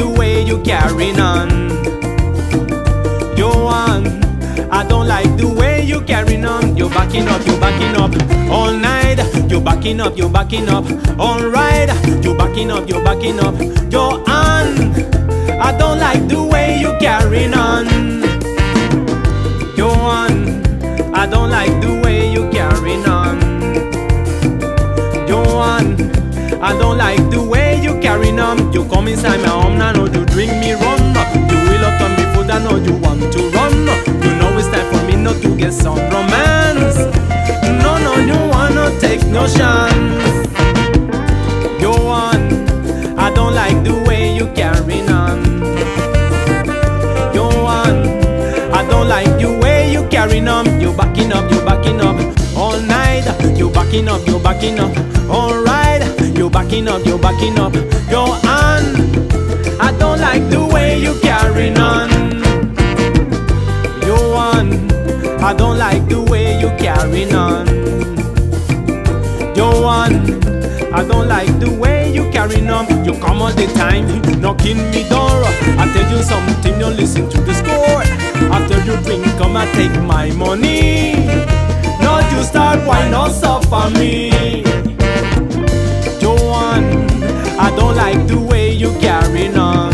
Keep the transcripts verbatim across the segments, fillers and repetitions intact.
the way you carrying on. Joanne, I don't like the way you carrying on. You're backing up, you're backing up all night. You're backing up, you're backing up all right. You're backing up, you're backing up. Joanne, I don't like the way you carrying on. Joanne, I don't like the way you carrying on. Joanne, I don't like the way you carrying on. You come inside my home, I know you drink me rum. You will up on me food, I know you want to run. You know it's time for me not to get some romance. No, no, you wanna take no chance. Joanne, I don't like the way you carrying on. Joanne, I don't like the way you carrying on. You backing up, you backing up all night. You backing up, you backing up all right. You backing up, you backing up. Joanne, I don't like the way you carrying on. Joanne, I don't like the way you carrying on. Joanne, I don't like the way you carrying on. You come all the time, knocking me door. I tell you something, you listen to the score. After you drink, come and take my money. Now you start whine or suffer me. Joanne, I don't like the way you carrying on.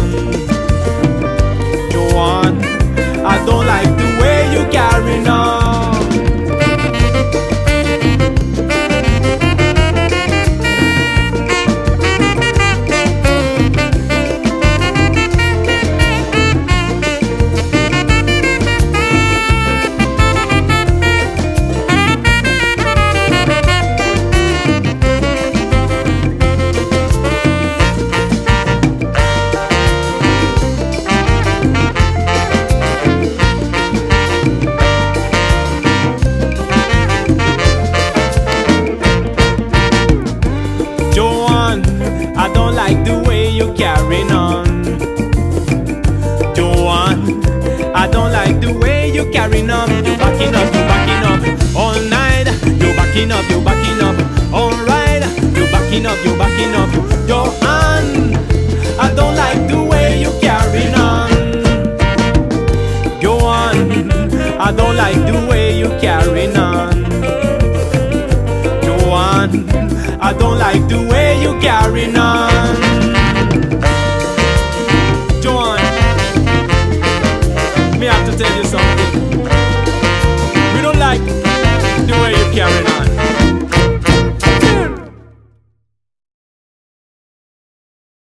Joanne, I don't like the way you carrying on. I don't like the way you carrying on. Joanne, I don't like the way you carrying on. You backing up, you backing up all night. You backing up, you backing up all right. You backing up, you backing up. Joanne, I don't like the way you carrying on. Joanne, I don't like the way you carrying on. Joanne, I don't like the way you carrying on. Joanne, me have to tell you something.